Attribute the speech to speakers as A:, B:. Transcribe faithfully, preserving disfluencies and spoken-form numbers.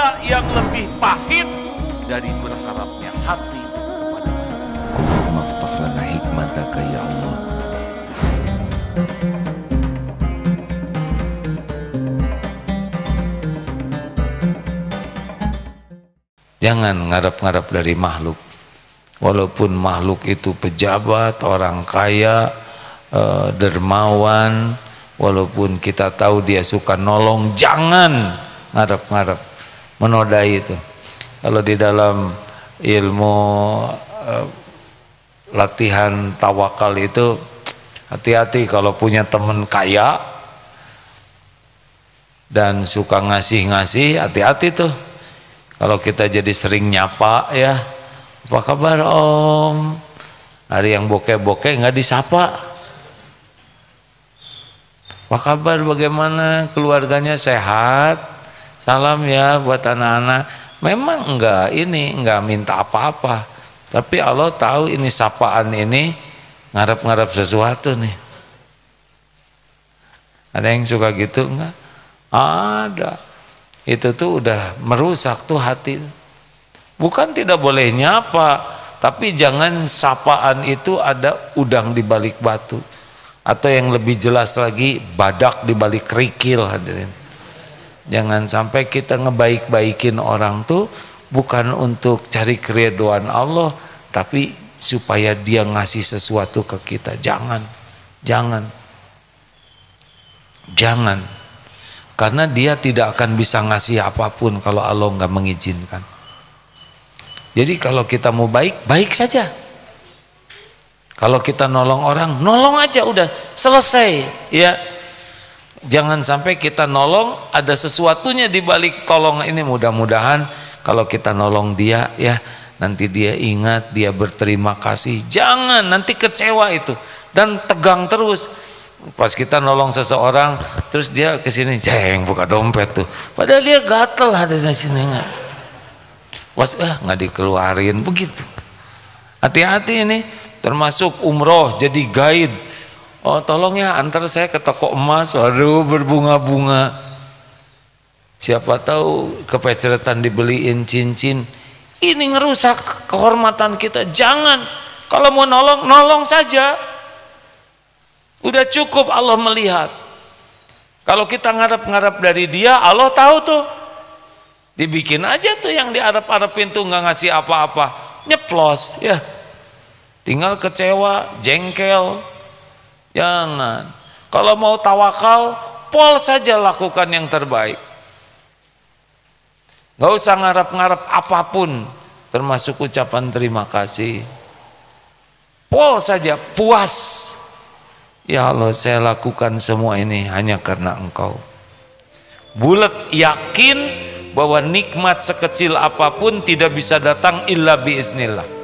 A: ada yang lebih pahit dari berharapnya hati kepada kita.
B: Allahumma aftah lana hikmataka ya Allah. Jangan ngarap-ngarap dari makhluk. Walaupun makhluk itu pejabat, orang kaya, eh, dermawan, walaupun kita tahu dia suka nolong, jangan ngarap-ngarap menodai itu. Kalau di dalam ilmu eh, latihan tawakal itu, hati-hati kalau punya teman kaya dan suka ngasih-ngasih, hati-hati tuh. Kalau kita jadi sering nyapa, ya, apa kabar om? Hari yang bokeh-bokeh nggak disapa. Apa kabar, bagaimana keluarganya, sehat? Salam ya buat anak-anak. Memang enggak, ini enggak minta apa-apa, tapi Allah tahu ini sapaan ini ngarep-ngarep sesuatu nih. Ada yang suka gitu enggak? Ada. Itu tuh udah merusak tuh hati. Bukan tidak boleh nyapa, tapi jangan sapaan itu ada udang di balik batu, atau yang lebih jelas lagi badak di balik kerikil. Hadirin, jangan sampai kita ngebaik-baikin orang tuh bukan untuk cari keridhaan Allah, tapi supaya dia ngasih sesuatu ke kita. Jangan, jangan, jangan. Karena dia tidak akan bisa ngasih apapun kalau Allah nggak mengizinkan. Jadi kalau kita mau baik, baik saja. Kalau kita nolong orang, nolong aja, udah selesai, ya. Jangan sampai kita nolong ada sesuatunya di balik tolong ini. Mudah-mudahan kalau kita nolong dia, ya, nanti dia ingat, dia berterima kasih. Jangan nanti kecewa itu dan tegang terus. Pas kita nolong seseorang, terus dia kesini, jeng, buka dompet tuh, padahal dia gatel ada di sini, nggak, was, eh nggak dikeluarin, begitu. Hati-hati ini, termasuk umroh jadi guide. Oh tolong ya antar saya ke toko emas, waduh berbunga-bunga. Siapa tahu kepeceretan dibeliin cincin, ini ngerusak kehormatan kita. Jangan, kalau mau nolong, nolong saja. Udah cukup Allah melihat. Kalau kita ngarep-ngarep dari dia, Allah tahu tuh. Dibikin aja tuh yang diarep-arepin tuh nggak ngasih apa-apa, nyeplos, ya. Tinggal kecewa, jengkel. Jangan. Kalau mau tawakal, pol saja lakukan yang terbaik. Nggak usah ngarep-ngarep apapun, termasuk ucapan terima kasih. Pol saja, puas. Ya Allah, saya lakukan semua ini hanya karena Engkau. Bulat yakin bahwa nikmat sekecil apapun tidak bisa datang illa biiznillah.